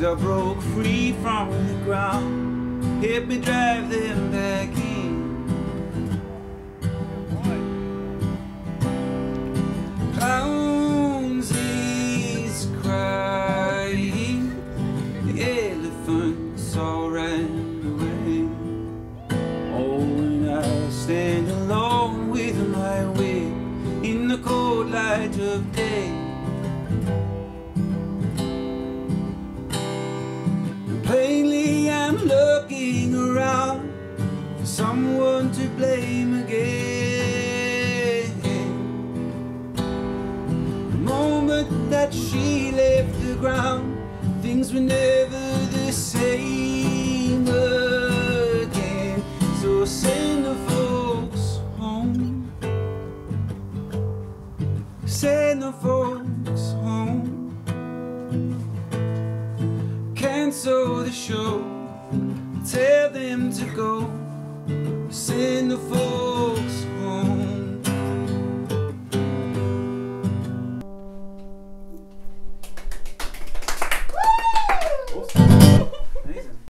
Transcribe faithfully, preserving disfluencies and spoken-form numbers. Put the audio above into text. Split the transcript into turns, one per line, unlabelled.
'cause I broke free from the ground. Help me drive them back in. Clowns is crying, the elephants all ran away. Oh, when I stand alone with my whip in the cold light of day, plainly I'm looking around for someone to blame again. The moment that she left the ground, things were never the same again. So send the folks home, send the folks home. Cancel the show, tell them to go, send the folks